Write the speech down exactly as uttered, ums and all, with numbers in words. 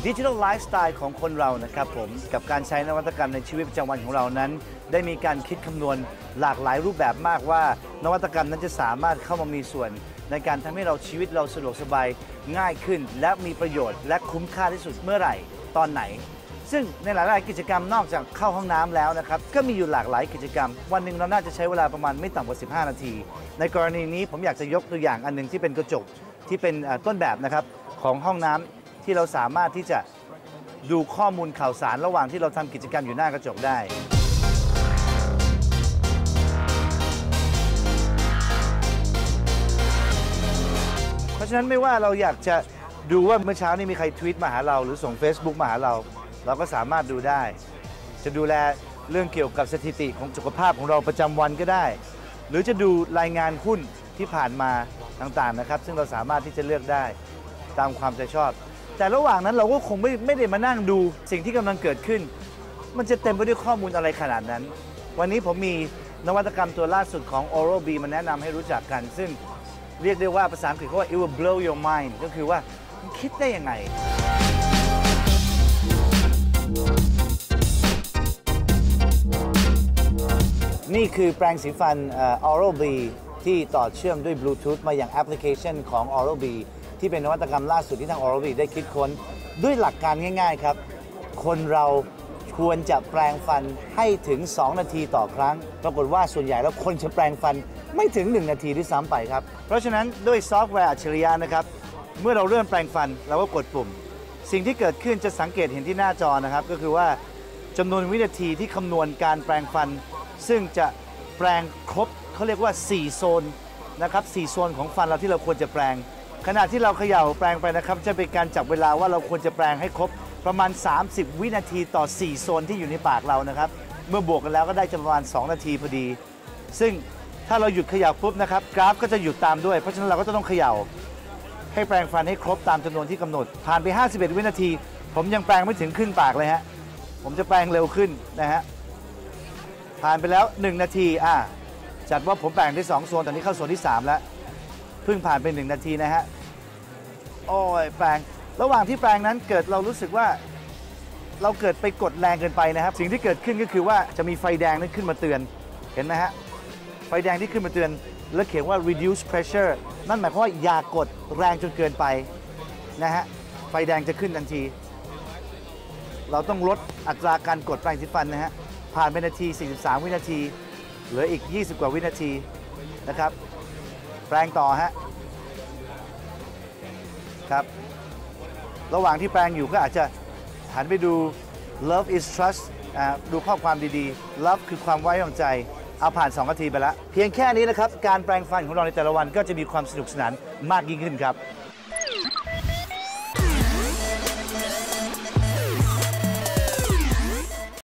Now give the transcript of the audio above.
ดิจิทัลไลฟ์สไตล์ของคนเรานะครับผมกับการใช้นวัตกรรมในชีวิตประจำวันของเรานั้นได้มีการคิดคำนวณหลากหลายรูปแบบมากว่านวัตกรรมนั้นจะสามารถเข้ามามีส่วนในการทำให้เราชีวิตเราสะดวกสบายง่ายขึ้นและมีประโยชน์และคุ้มค่าที่สุดเมื่อไหร่ตอนไหนซึ่งในหลายๆกิจกรรมนอกจากเข้าห้องน้ำแล้วนะครับก็มีอยู่หลากหลายกิจกรรมวันหนึ่งเราน่าจะใช้เวลาประมาณไม่ต่ำกว่าสิบห้านาทีในกรณีนี้ผมอยากจะยกตัวอย่างอันนึงที่เป็นกระจกที่เป็นต้นแบบนะครับของห้องน้ำที่เราสามารถที่จะดูข้อมูลข่าวสารระหว่างที่เราทำกิจกรรมอยู่หน้ากระจกได้เพราะฉะนั้นไม่ว่าเราอยากจะดูว่าเมื่อเช้านี้มีใครทวีตมาหาเราหรือส่ง Facebook มาหาเราเราก็สามารถดูได้จะดูแลเรื่องเกี่ยวกับสถิติของสุขภาพของเราประจำวันก็ได้หรือจะดูรายงานหุ้นที่ผ่านมาต่างๆนะครับซึ่งเราสามารถที่จะเลือกได้ตามความใจชอบแต่ระหว่างนั้นเราก็คงไม่ไม่ได้มานั่งดูสิ่งที่กำลังเกิดขึ้นมันจะเต็มไปด้วยข้อมูลอะไรขนาดนั้นวันนี้ผมมีนวัตกรรมตัวล่าสุดของ Oral-B มาแนะนำให้รู้จักกันซึ่งเรียกได้ว่าภาษาอังกฤษเขาว่า it will blow your mind ก็คือว่าคิดได้ยังไงนี่คือแปรงสีฟัน Oral-B ที่ต่อเชื่อมด้วยบลูทูธมาอย่างแอปพลิเคชันของ Oral-B ที่เป็นนวัตกรรมล่าสุดที่ทาง Oral-B ได้คิดค้นด้วยหลักการง่ายๆครับคนเราควรจะแปรงฟันให้ถึงสองนาทีต่อครั้งปรากฏว่าส่วนใหญ่แล้วคนจะแปรงฟันไม่ถึงหนึ่งนาทีด้วยซ้ำไปครับเพราะฉะนั้นด้วยซอฟต์แวร์อัจฉริยะนะครับเมื่อเราเริ่มแปรงฟันเราก็กดปุ่มสิ่งที่เกิดขึ้นจะสังเกตเห็นที่หน้าจอนะครับก็คือว่าจำนวนวินาทีที่คำนวณการแปรงฟันซึ่งจะแปรงครบเขาเรียกว่าสี่โซนนะครับสี่โซนของฟันเราที่เราควรจะแปรงขณะที่เราเขย่าแปรงไปนะครับจะเป็นการจับเวลาว่าเราควรจะแปรงให้ครบประมาณสามสิบวินาทีต่อสี่โซนที่อยู่ในปากเรานะครับเมื่อบวกกันแล้วก็ได้ประมาณสองนาทีพอดีซึ่งถ้าเราหยุดเขย่าปุ๊บนะครับกราฟก็จะหยุดตามด้วยเพราะฉะนั้นเราก็จะต้องเขย่าให้แปรงฟันให้ครบตามจำนวนที่กำหนดผ่านไปห้าสิบเอ็ดวินาทีผมยังแปรงไม่ถึงครึ่งปากเลยฮะผมจะแปรงเร็วขึ้นนะฮะผ่านไปแล้วหนึ่งนาทีอ่ะจัดว่าผมแปรงได้สองโซนตอนนี้เข้าโซนที่สามแล้วเพิ่งผ่านไปหนึ่งนาทีนะฮะโอ้ยแปรงระหว่างที่แปรงนั้นเกิดเรารู้สึกว่าเราเกิดไปกดแรงเกินไปนะครับสิ่งที่เกิดขึ้นก็คือว่าจะมีไฟแดงนั้นขึ้นมาเตือนเห็นไหมฮะไฟแดงที่ขึ้นมาเตือนแล้วเขียนว่า reduce pressure นั่นหมายความว่าอย่ากดแรงจนเกินไปนะฮะไฟแดงจะขึ้นทันทีเราต้องลดอัตราการกดแปรงสีฟันนะฮะผ่านไปนาทีสี่สิบสามวินาทีเหลืออีกยี่สิบกว่าวินาทีนะครับแปรงต่อฮะครับระหว่างที่แปรงอยู่ก็อาจจะหันไปดู love is trust ดูข้อความดีๆ love คือความไว้วางใจเอาผ่านสองนาทีไปแล้วเพียงแค่นี้นะครับการแปรงฟันของเราในแต่ละวันก็จะมีความสนุกสนานมากยิ่งขึ้นครับ